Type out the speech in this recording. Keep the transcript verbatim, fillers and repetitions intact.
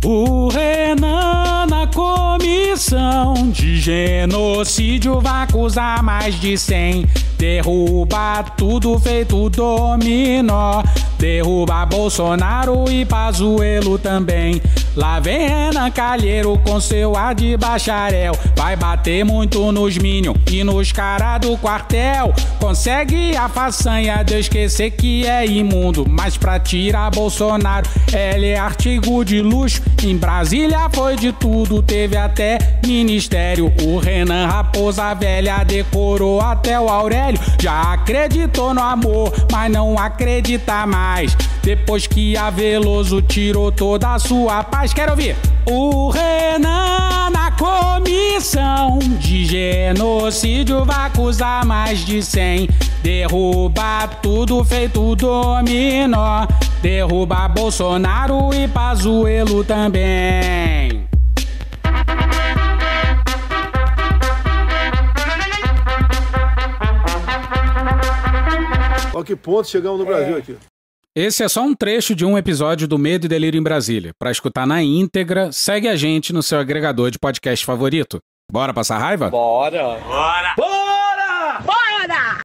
O Renan na comissão de genocídio vai acusar mais de cem. Derruba tudo feito dominó. Derruba Bolsonaro e Pazuello também. Lá vem Renan Calheiro com seu ar de bacharel. Vai bater muito nos minions e nos caras do quartel. Consegue a façanha de esquecer que é imundo, mas pra tirar Bolsonaro ele é artigo de luxo. Em Brasília foi de tudo, teve até ministério. O Renan Raposa Velha decorou até o Aurélio. Já acreditou no amor, mas não acredita mais, depois que a Veloso tirou toda a sua paz. Quero ouvir. O Renan na comissão de genocídio vai acusar mais de cem. Derruba tudo feito dominó. Derruba Bolsonaro e Pazuello também. A que ponto chegamos no Brasil aqui? Esse é só um trecho de um episódio do Medo e Delírio em Brasília. Para escutar na íntegra, segue a gente no seu agregador de podcast favorito. Bora passar raiva? Bora! Bora! Bora!